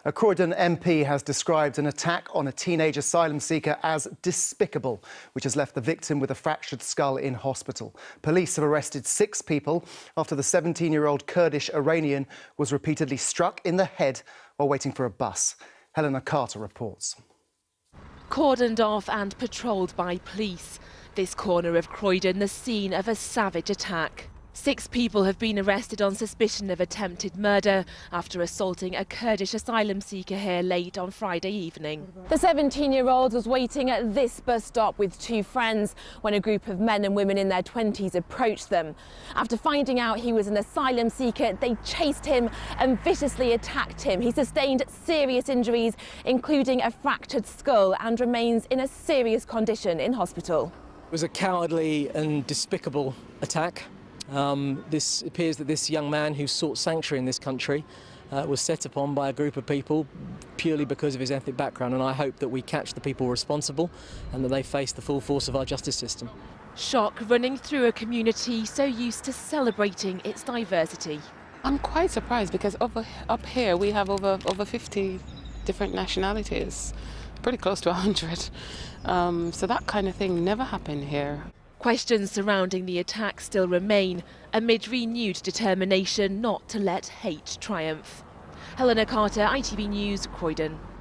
A Croydon MP has described an attack on a teenage asylum seeker as despicable, which has left the victim with a fractured skull in hospital. Police have arrested 6 people after the 17-year-old Kurdish Iranian was repeatedly struck in the head while waiting for a bus. Helena Carter reports. Cordoned off and patrolled by police. This corner of Croydon, the scene of a savage attack. 6 people have been arrested on suspicion of attempted murder after assaulting a Kurdish asylum seeker here late on Friday evening. The 17-year-old was waiting at this bus stop with 2 friends when a group of men and women in their 20s approached them. After finding out he was an asylum seeker, they chased him and viciously attacked him. He sustained serious injuries, including a fractured skull, and remains in a serious condition in hospital. It was a cowardly and despicable attack. This appears that this young man who sought sanctuary in this country was set upon by a group of people purely because of his ethnic background, and I hope that we catch the people responsible and that they face the full force of our justice system. Shock running through a community so used to celebrating its diversity. I'm quite surprised because up here we have over 50 different nationalities, pretty close to 100. So that kind of thing never happened here. Questions surrounding the attack still remain amid renewed determination not to let hate triumph. Helena Carter, ITV News, Croydon.